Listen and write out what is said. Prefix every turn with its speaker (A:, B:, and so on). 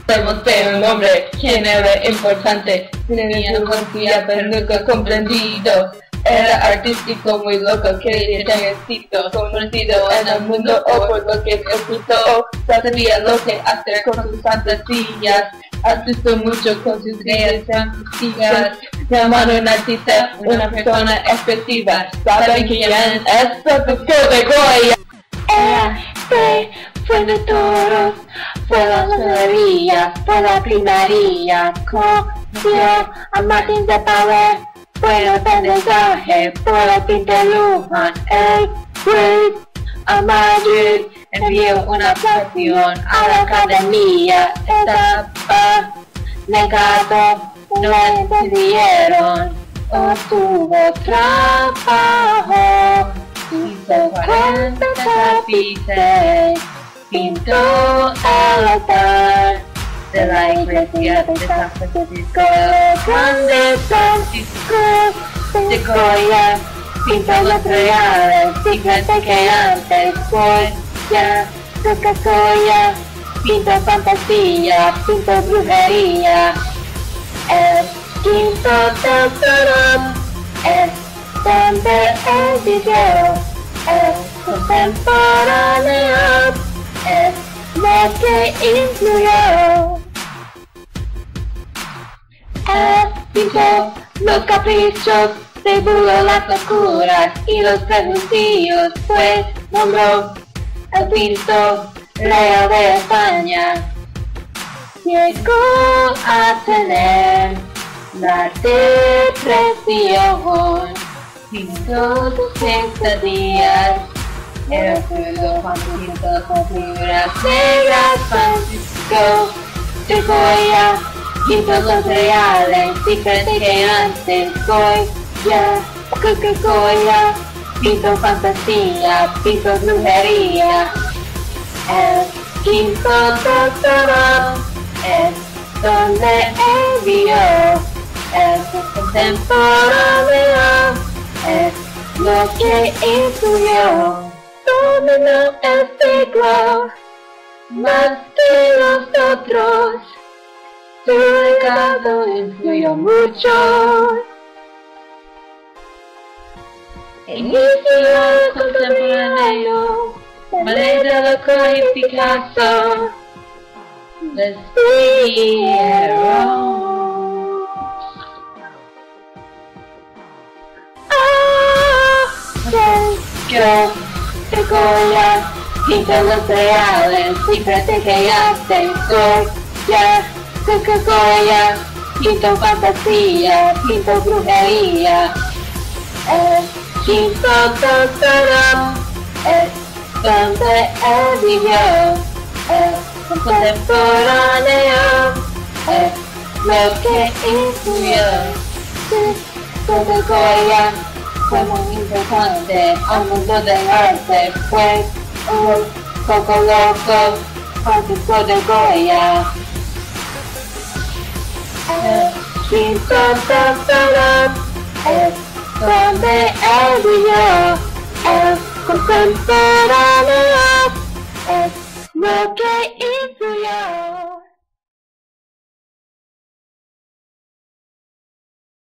A: Demostré un hombre, quien era importante, tenía conocía pero nunca comprendido. Era artístico, muy loco, quería tener éxito, conocido en el mundo o por lo que ejecutó. Sabía lo que hacer con sus fantasías, asustó mucho con sus ideas fantasías. Llamando un artista, una persona expresiva, saben quién es Francisco de Goya.
B: Fue de toros, fue la galería, fue la primaria, conoció a Martín de Power, fue el aprendizaje, fue el Pintelujan, el fue a Madrid, envió una pasión a la academia, estaba negado, no entendieron, obtuvo trabajo, hizo 40 tapices. Pintó el altar de la iglesia de San Francisco, grande Francisco de Goya. Pintó los reales, fíjate que antes Goya, Goya, pintó fantasía, pintó brujería. El quinto del Torón es donde él vivió, el contemporáneo es lo que influyó. Él pintó los caprichos, divulgó las locuras y los prejuicios, pues nombró el pintor real de España. Llegó a tener la depresión, pintó 60 días. Era crudo cuando pintó con figuras negras. Francisco de Goya pintó los reales, fíjate que antes Goya, Goya pintó fantasía, pintó brujería. El quinto doctorado es donde él vio, el contemporáneo es lo que influyó. Dominó el siglo más que nosotros, su legado influyó mucho. Inició el contemporáneo, Manet, Delacroix y Picasso les siguieron. Yo de Goya pinto los reales, fíjate que hace Goya, Goya, pinto fantasía, pinto brujería. El quinto doctorado es donde él vivió, el contemporáneo es lo que influyó. De Goya fue muy importante al mundo del arte, fue un poco loco, Francisco de Goya. El quinto doctorado es donde él vivió, el contemporáneo es lo que influyó.